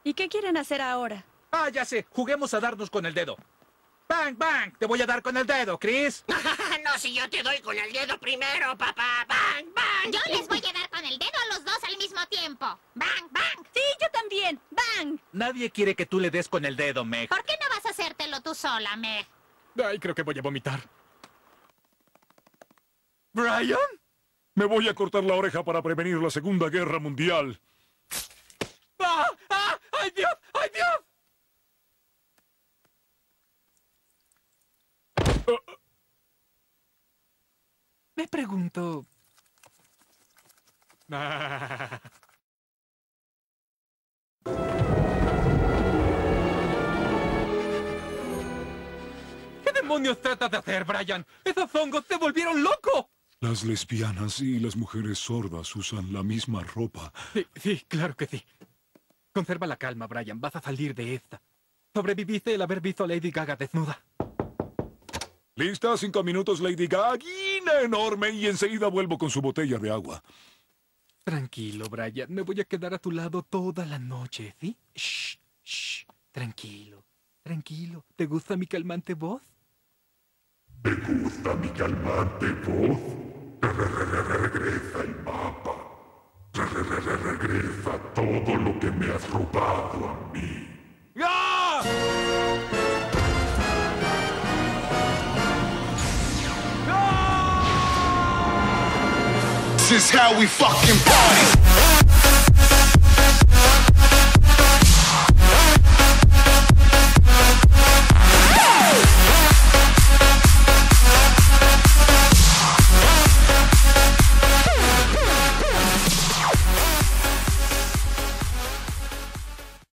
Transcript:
¿Y qué quieren hacer ahora? Ah, ya sé. Juguemos a darnos con el dedo. ¡Bang, bang! Te voy a dar con el dedo, Chris. No, si yo te doy con el dedo primero, papá. ¡Bang, bang! Yo les voy a dar con el dedo a los dos al mismo tiempo. ¡Bang, bang! Sí, yo también. ¡Bang! Nadie quiere que tú le des con el dedo, Meg. ¿Por qué no vas a hacértelo tú sola, Meg? Ay, creo que voy a vomitar. ¿Brian? Me voy a cortar la oreja para prevenir la Segunda Guerra Mundial. ¡Ah! ¡Ah! ¡Ay, Dios! ¡Ay, Dios! Me pregunto... ¿Qué demonios tratas de hacer, Brian? ¡Esos hongos te volvieron loco! Las lesbianas y las mujeres sordas usan la misma ropa. Sí, claro que sí. Conserva la calma, Brian. Vas a salir de esta. Sobreviviste el haber visto a Lady Gaga desnuda. ¿Lista? 5 minutos, Lady Gagina enorme, y enseguida vuelvo con su botella de agua. Tranquilo, Brian. Me voy a quedar a tu lado toda la noche, ¿sí? Shh, shh. Tranquilo, tranquilo. ¿Te gusta mi calmante voz? ¿Te gusta mi calmante voz? Regresa el mapa. Regresa todo lo que me has robado a mí. ¡Ah! This is how we fucking party.